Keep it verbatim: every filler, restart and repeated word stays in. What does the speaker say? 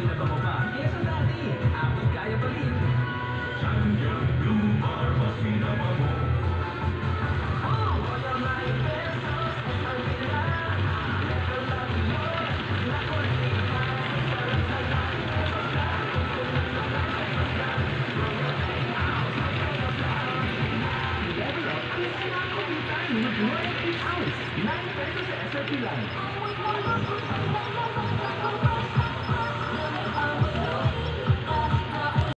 pinababa pa. Kaya sa dati, abot kaya pa rin. Sandyang lumar, mas pinaba mo. Oh! Kaya may pesos, at ang pila. Level up yun, nakulita. Sarap sa lahat, pesos lang. Kung lang lang, pesos lang. Level up, ang sarap kumita. With royalty ounce. nine pesos sa S R P lang.